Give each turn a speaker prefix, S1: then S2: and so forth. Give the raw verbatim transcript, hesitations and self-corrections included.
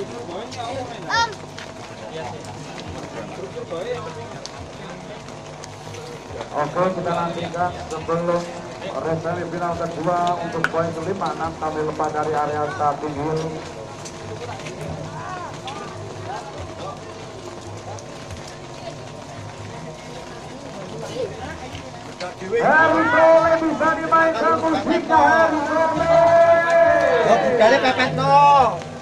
S1: Oke, kita nantikan sebelum race semifinal kedua untuk poin kelima. Enam kami lepas dari area satu dulu. Harry Crowley bisa dimainkan musiknya. Harry Crowley.
S2: Kali pepet no.